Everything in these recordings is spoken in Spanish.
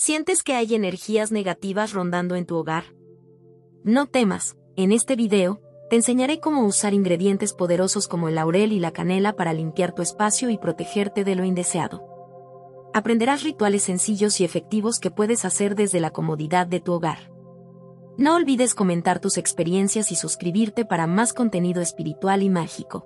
¿Sientes que hay energías negativas rondando en tu hogar? No temas, en este video, te enseñaré cómo usar ingredientes poderosos como el laurel y la canela para limpiar tu espacio y protegerte de lo indeseado. Aprenderás rituales sencillos y efectivos que puedes hacer desde la comodidad de tu hogar. No olvides comentar tus experiencias y suscribirte para más contenido espiritual y mágico.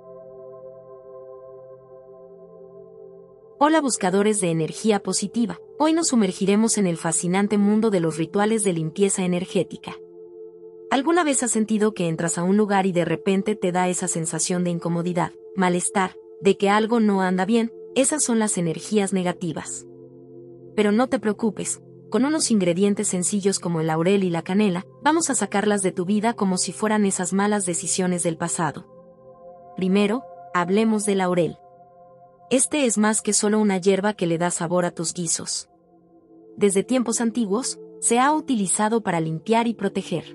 Hola buscadores de energía positiva, hoy nos sumergiremos en el fascinante mundo de los rituales de limpieza energética. ¿Alguna vez has sentido que entras a un lugar y de repente te da esa sensación de incomodidad, malestar, de que algo no anda bien? Esas son las energías negativas. Pero no te preocupes, con unos ingredientes sencillos como el laurel y la canela, vamos a sacarlas de tu vida como si fueran esas malas decisiones del pasado. Primero, hablemos del laurel. Este es más que solo una hierba que le da sabor a tus guisos. Desde tiempos antiguos, se ha utilizado para limpiar y proteger.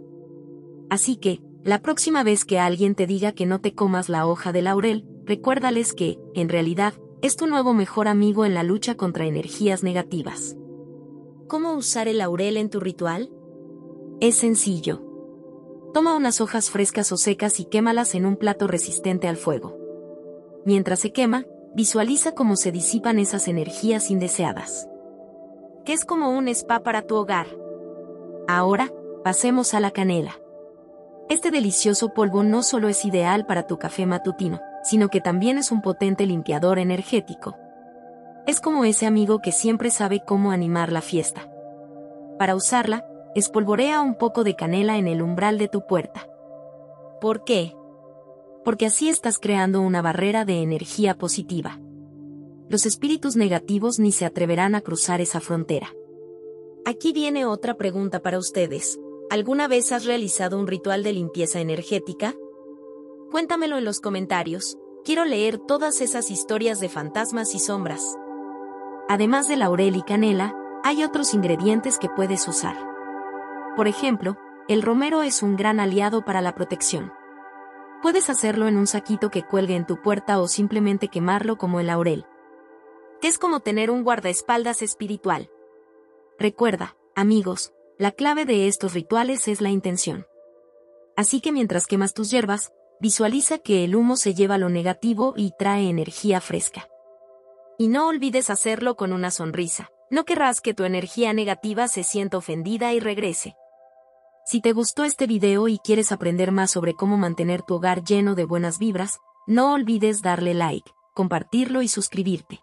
Así que, la próxima vez que alguien te diga que no te comas la hoja de laurel, recuérdales que, en realidad, es tu nuevo mejor amigo en la lucha contra energías negativas. ¿Cómo usar el laurel en tu ritual? Es sencillo. Toma unas hojas frescas o secas y quémalas en un plato resistente al fuego. Mientras se quema, visualiza cómo se disipan esas energías indeseadas. ¿Qué es como un spa para tu hogar? Ahora, pasemos a la canela. Este delicioso polvo no solo es ideal para tu café matutino, sino que también es un potente limpiador energético. Es como ese amigo que siempre sabe cómo animar la fiesta. Para usarla, espolvorea un poco de canela en el umbral de tu puerta. ¿Por qué? Porque así estás creando una barrera de energía positiva. Los espíritus negativos ni se atreverán a cruzar esa frontera. Aquí viene otra pregunta para ustedes. ¿Alguna vez has realizado un ritual de limpieza energética? Cuéntamelo en los comentarios. Quiero leer todas esas historias de fantasmas y sombras. Además de laurel y canela, hay otros ingredientes que puedes usar. Por ejemplo, el romero es un gran aliado para la protección. Puedes hacerlo en un saquito que cuelgue en tu puerta o simplemente quemarlo como el laurel. Es como tener un guardaespaldas espiritual. Recuerda, amigos, la clave de estos rituales es la intención. Así que mientras quemas tus hierbas, visualiza que el humo se lleva lo negativo y trae energía fresca. Y no olvides hacerlo con una sonrisa. No querrás que tu energía negativa se sienta ofendida y regrese. Si te gustó este video y quieres aprender más sobre cómo mantener tu hogar lleno de buenas vibras, no olvides darle like, compartirlo y suscribirte.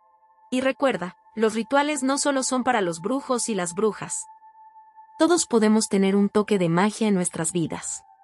Y recuerda, los rituales no solo son para los brujos y las brujas. Todos podemos tener un toque de magia en nuestras vidas.